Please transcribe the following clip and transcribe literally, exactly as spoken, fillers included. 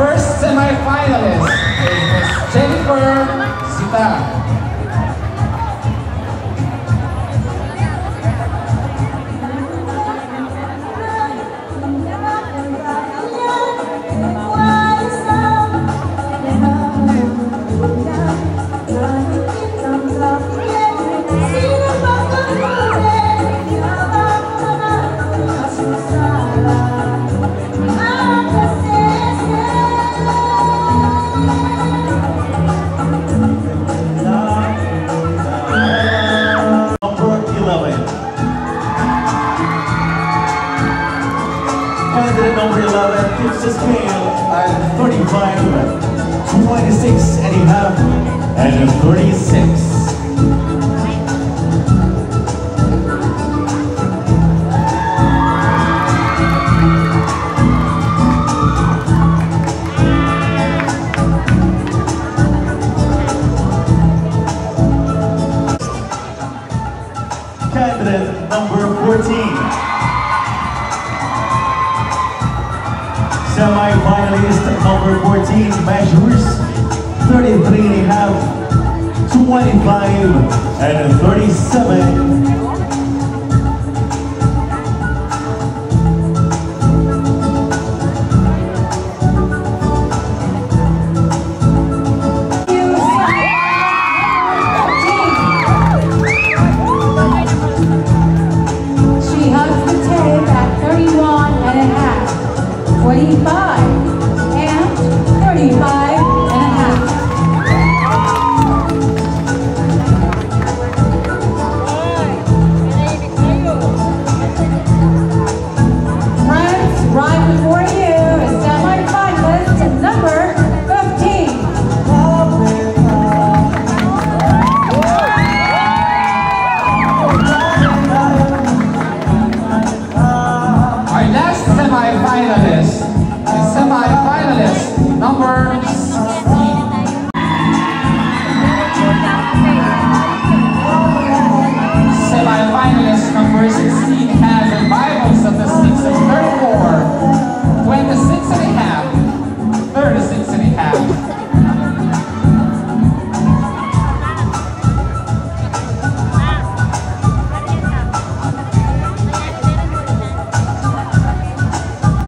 first semi-finalist is Jennifer Sita. Candidate number eleven tips the scale at thirty-five, twenty-six and a half, and thirty-six. Candidate number fourteen. Semi-finalist number fourteen measures thirty-three and a half, twenty-five, and thirty-seven. She hugs the tape at thirty-one and a half. twenty-five and thirty-five and a half. Friends, right before you is semi-finalist number fifteen. Our last semi-finalist is semi-finalist number sixteen. Semi-finalist number sixteen has a Bible statistics of thirty-four, twenty-six and a half, thirty-six and a half.